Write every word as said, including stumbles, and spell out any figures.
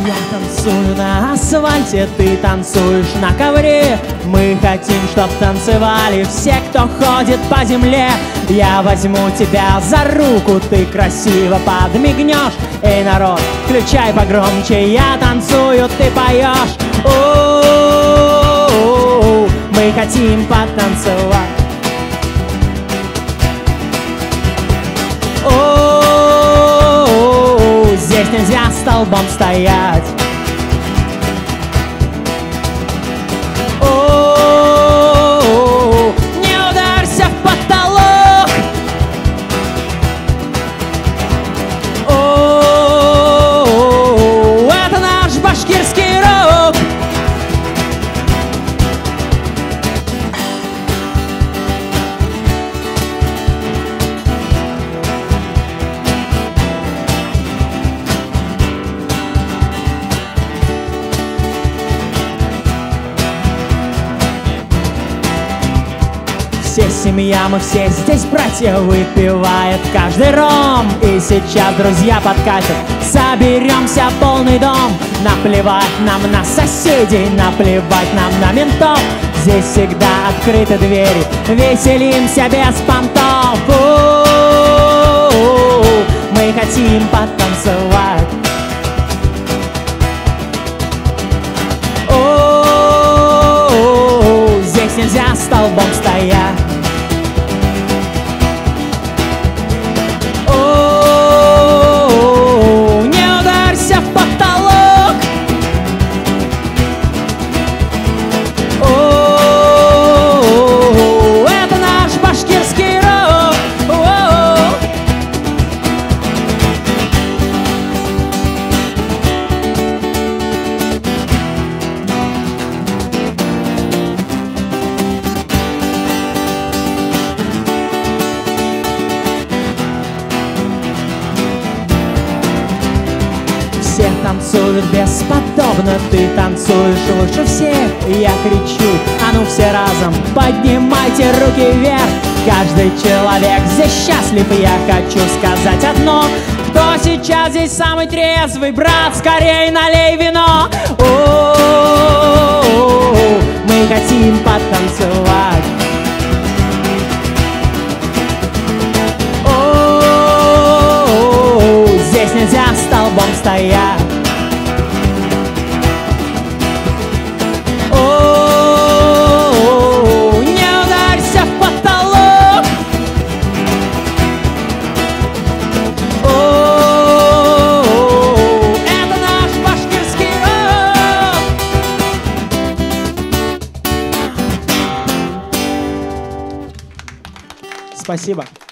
Я танцую на асфальте, ты танцуешь на ковре. Мы хотим, чтоб танцевали все, кто ходит по земле. Я возьму тебя за руку, ты красиво подмигнешь. Эй, народ, включай погромче, я танцую, ты поешь. О-о-о-о, мы хотим потанцевать. О-о-о-о, здесь нельзя столбом стоять. О-о-о-о, не ударься в потолок. О-о-о-о, это наш башкирский рок. Все семья, мы все здесь братья, выпивает каждый ром. И сейчас друзья подкатят, соберемся полный дом. Наплевать нам на соседей, наплевать нам на ментов. Здесь всегда открыты двери, веселимся без понтов. У-у-у-у, мы хотим потанцевать. О-о-о-о, здесь нельзя столбом стоять. Все танцуют бесподобно, ты танцуешь лучше всех. Я кричу, а ну все разом, поднимайте руки вверх. Каждый человек здесь счастлив, и я хочу сказать одно: кто сейчас здесь самый трезвый, брат, скорей налей вино. О-о-о-о, мы хотим потанцевать. О-о-о-о, здесь нельзя столбом стоять. О-о-о-о, не ударься в потолок. О-о-о-о, это наш башкирский рок. Спасибо.